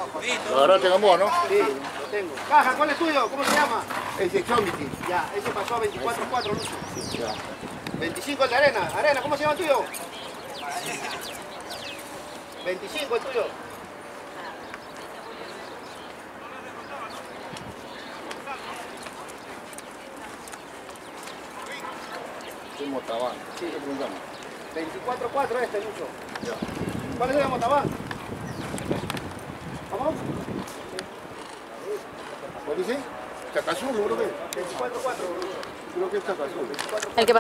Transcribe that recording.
Lo agarraste en vos, ¿no? Sí, lo tengo. Caja, ¿cuál es tuyo? ¿Cómo se llama? Ese Chomity. Ya, ese pasó a 24.4, Lucho. Ya. 25 el de Arena. Arena, ¿cómo se llama el tuyo? 25 el tuyo. Es Motabán. Sí. ¿Qué preguntamos? 24.4 este, Lucho. Ya. ¿Cuál es el de Motabán? ¿Vamos? ¿Cuál dice? Chacazul, creo que. 24.4, Lucho. Creo que es Chacazul. El que